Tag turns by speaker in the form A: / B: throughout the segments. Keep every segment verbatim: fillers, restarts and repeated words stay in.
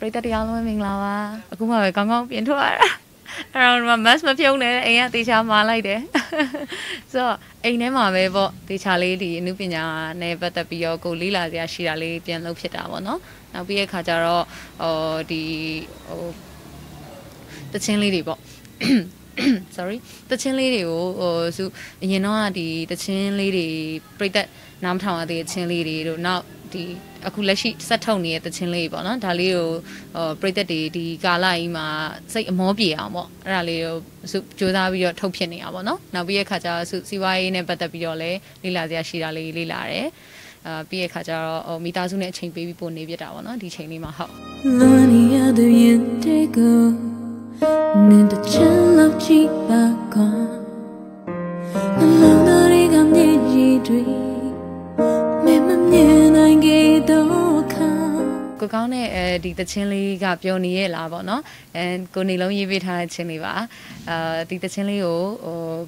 A: ပြိတ္တတရားလုံးမင်္ဂလာပါအခုမှပဲကောင်းကောင်းပြင်ထွက်ရတာအဲ့တော့ mass မပြုံးနဲ့အိမ်ကတေချာမာလိုက်တယ်ဆိုတော့အိမ်ထဲမှာပဲပေါ့တေချာလေးဒီအနုပညာနဲ့ပတ်သက်ပြီးတော့ကိုလေးလာစရာရှိတာလေးပြန်လုပ်ဖြစ်တာပေါ့နော်နောက်ပြီးတဲ့ခါကျတော့ဟိုဒီဟိုတချင်းလေးတွေပေါ့ sorry တချင်းလေးတွေကိုဟိုစုအရင်တော့ဒီတချင်းလေးတွေပြိတ္တနားမထောင်ရတဲ့တချင်းလေးတွေတို့နောက်ဒီအခုလက်ရှိဆက်ထုတ်နေတဲ့တချင်းလေးပေါ့နော်ဒါလေးကိုဟိုပြိတ္တတွေဒီကာလကြီးမှာစိတ်အမောပြေအောင်ပေါ့အဲ့ဒါလေးကိုစုကြိုးစားပြီးတော့ထုတ်ဖြစ်နေတာပေါ့နော်နောက်ပြီးတဲ့ခါကျတော့စုစီဝါရေးနဲ့ပတ်သက်ပြီးတော့လည်းလေ့လာစရာရှိတာလေးလေ့လာတယ်အာပြီးတဲ့ခါကျတော့ဟိုမိသားစုနဲ့အချိန်ပေးပြီးပို့နေပြတာပေါ့နော်ဒီချိန်လေးမှာဟုတ်nên ta chân love chỉ ba con lần lâu đó đi gặp nhẹ gì đuổi mẹ mắm nhẹ anh ghé đâu khá cô cáo này đi ta chân li gặp nhau nè là bọn nó cô này lâu như vậy thay chân li bà đi ta chân li ô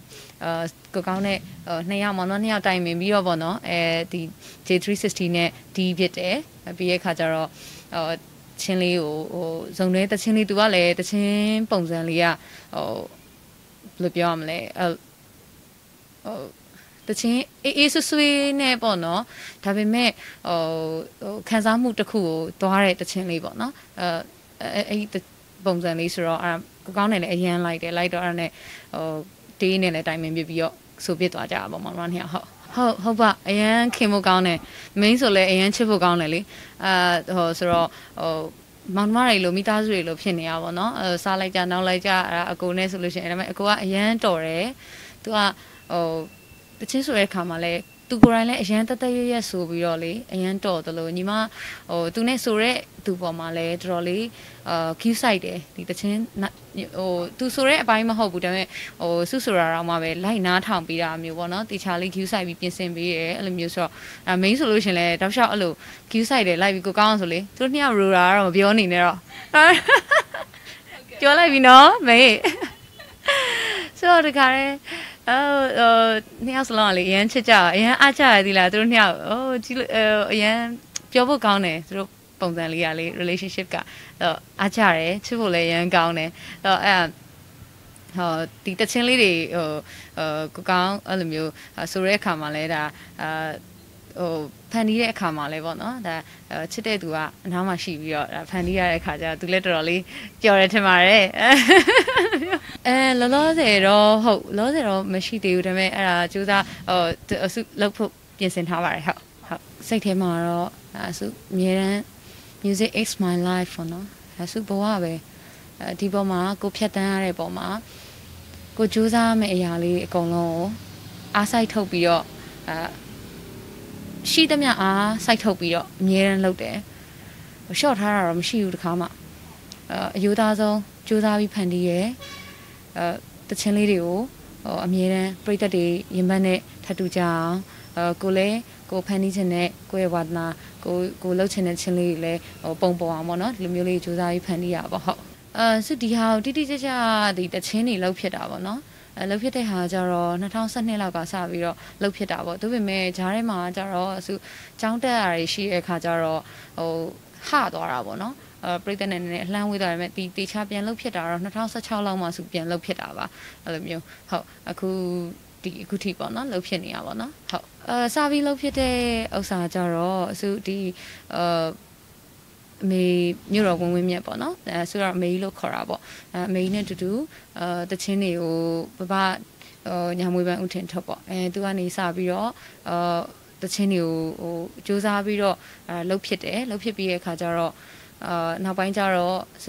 A: cô cáo này này à món nó này tay mình biết bọn nó đi J three sixty này đi biết đấy bây giờ khá giờချင်းလေးကိုဟိုဇုံတဲ့တချင်းလေးသူကလည်းတချင်းပုံစံလေးကဟိုဘယ်လိုပြောရမလဲအဲဟိုတချင်းအေးအေးဆွဆွေးနဲ့ပေါ့နော်ဒါပေမဲ့ဟိုဟိုခံစားမှုတစ်ခုကိုသွားတဲ့တချင်းလေးပေါ့နော်အဲအဲ့ဒီပုံစံလေးဆိုတော့အဲကိုကောင်းနေလည်းအရန်လိုက်တယ်လိုက်တော့အဲ့နဲ့ဟိုတေးနေလည်းတိုင်ပင်ပြပြီးတော့ဆိုပြစ်သွားကြတာပေါ့မောင်မောင်နှစ်ယောက်ဟုတ်ဟုတ်ဟုတ်ပါအရန်ခင်ဖို့ကောင်းတယ် main ဆိုလဲအရန်ချစ်ဖို့ကောင်းတယ်လေအာဟိုဆိုတော့ဟိုမောင်မတွေလိုမိသားစုတွေလိုဖြစ်နေရပါတော့အဲစားလိုက်ကြနောက်လိုက်ကြအဲ့အကိုနဲ့ဆိုလို့ရှိရင်ဒါပေမဲ့အကိုကအရန်တော်တယ်သူကဟိုတချင်းဆိုတဲ့ခါမှာလဲသူကိုယ်တိုင်လည်းအရန်တက်တက်ရရဆိုပြီးတော့လေအရန်တော်တယ်လို့ညီမဟိုသူနဲ့ဆိုတဲ့သူပေါ်မှာလဲတော်တော်လေးအာ cue site တယ်ဒီတချင်းဟိုသူဆိုတဲ့အပိုင်းမဟုတ်ဘူးဒါပေမဲ့ဟိုစုဆိုတာတော့မှပဲလိုက်နားထောင်ပြီးတာမျိုးပေါ့နော်တေချာလေး cue site ပြီးပြင်ဆင်ပေးရဲအဲ့လိုမျိုးဆိုတော့အဲ main ဆိုလို့ရှင်လဲတောက်လျှောက်အဲ့လို cue site တယ်လိုက်ပြီးကိုကောင်းအောင်ဆိုလေသူတို့နှစ်ယောက် roller တော့မပြောနေနဲ့တော့ပြောလိုက်ပြီနော်မေးဆိုတော့တခါလဲအော်ဟိုနှစ်ယောက်စလုံးလေအရန်ချစ်ကြအရန်အားကြရသေးလားသူတို့နှစ်ယောက်ဟိုကြည့်အရန်ပြောဖို့ကောင်းတယ်သူတို့ပုံစံလေးကလေ relationship ကအားကြတယ်ချစ်ဖို့လည်းအရန်ကောင်းတယ်အဲ့တော့အဲ့ဟိုဒီတချင်းလေးတွေဟိုဟိုကောင်းအဲ့လိုမျိုးဆိုတဲ့အခါမှာလဲဒါအာဟိုဖန်တီးတဲ့အခါမှာလဲပေါ့နော်ဒါချစ်တဲ့သူကအနားမှာရှိပြီးတော့ဖန်တီးရတဲ့အခါကျတော့သူလည်းတော်တော်လေးပျော်တယ်ထင်ပါတယ်အဲလောလောဆယ်တော့ဟုတ်လောလောဆယ်တော့မရှိသေးဘူးဒါပေမဲ့အဲ့ဒါကြိုးစားဟိုအစုလောက်ဖို့ပြင်ဆင်ထားပါတယ်ဟုတ်ဟုတ်စိတ်ထဲမှာတော့အစုအမြဲတမ်း music is my life ပေါ့နော်အစုဘဝပဲဒီပေါ်မှာကိုဖြတ်တန်းရတဲ့ပေါ်မှာကိုကြိုးစားမယ့်အရာလေးအကုန်လုံးကိုအားစိုက်ထုတ်ပြီးတော့အာရှိသမျှအားစိုက်ထုတ်ပြီးတော့အမြဲတမ်းလုပ်တယ်ရှော့ထားတာတော့မရှိဘူးတခါမှအယူသားဆုံးကြိုးစားပြီးဖန်တီးရဲအဲတချင်းလေးတွေကိုဟိုအမြဲတမ်းပြိတ္တတွေရင်ဘတ်နဲ့ထပ်တူကြအောင်အဲကိုလည်းကိုဖန်တီးခြင်းနဲ့ကိုရဲ့ဝါသနာကိုကိုလှုပ်ခြင်းတဲ့ချင်းလေးတွေလည်းဟိုပုံပေါ်အောင်ပေါ့နော်ဒီလိုမျိုးလေးကြိုးစားပြီးဖန်တီးရပါဟုတ်အဲစုဒီဟာတိတိကျကျဒီတချင်းတွေလှုပ်ဖြစ်တာပေါ့နော်အဲလှုပ်ဖြစ်တဲ့ဟာကျတော့၂၀၁၂လောက်ကစပြီးတော့လှုပ်ဖြစ်တာပေါ့ဒါပေမဲ့ဂျားထဲမှာကျတော့အစုចောင်းတက်ရတွေရှိတဲ့အခါကျတော့ဟိုဟသွားတာပေါ့နော်အဲပြိတ္တနဲ့နည်းနည်းအလှမ်းဝေးသွားတယ်မဲ့ဒီတေချာပြန်လှုပ်ဖြစ်တာတော့၂၀၁၆လောက်မှစုပြန်လှုပ်ဖြစ်တာပါအဲ့လိုမျိုးဟုတ်အခုဒီအခုထိပေါ့နော်လှုပ်ဖြစ်နေရပါတော့ဟုတ်အဲစာပြီးလှုပ်ဖြစ်တဲ့ဥစ္စာကျတော့အစုဒီအာအမေမြို့တော်ဝင်ဝင်မြတ်ပေါ့နော်အဲဆိုတော့အမေလို့ခေါ်တာပေါ့အဲအမေနဲ့တူတူအဲတချင်းတွေကိုဘဘဟိုညာမွေးပန်းဥထင်ထုတ်ပေါ့အဲသူကနေစပြီးတော့အာတချင်းတွေကိုဟိုစူးစမ်းပြီးတော့အဲလှုပ်ဖြစ်တယ်လှုပ်ဖြစ်ပြီးတဲ့အခါကျတော့အာနောက်ပိုင်းကျတော့ဆို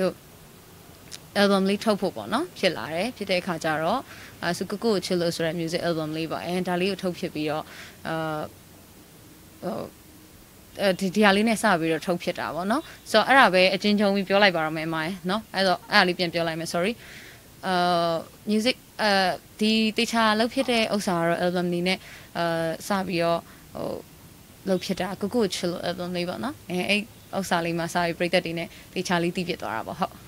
A: album လေးထုတ်ဖို့ပေါ့နော်ဖြစ်လာတယ်ဖြစ်တဲ့အခါကျတော့အဲဆိုကိုကိုချစ်လို့ဆိုတဲ့ music album လေးပါအဲဒါလေးကိုထုတ်ဖြစ်ပြီးတော့အာဟိုအဲဒီဒီဟာလေးနဲ့စပြီးတော့ထုတ်ဖြစ်တာပေါ့နော်ဆိုတော့အဲ့ဒါပဲအချင်းချင်းပြီးပြောလိုက်ပါတော့မယ်အမရေနော်အဲ့တော့အဲ့ဒါလေးပြန်ပြောလိုက်မယ် sorry အာ music အဲဒီတေချာလောက်ဖြစ်တဲ့ဥစ္စာတော့ album လေးနဲ့အာစပြီးတော့ဟိုလောက်ဖြစ်တာကိုကိုချစ်လို့ album လေးပေါ့နော်အဲအဲ့ဥစ္စာလေးမှာစပြီးပြိတ္တတွေနဲ့တေချာလေးတည်ဖြစ်သွားတာပေါ့ဟုတ်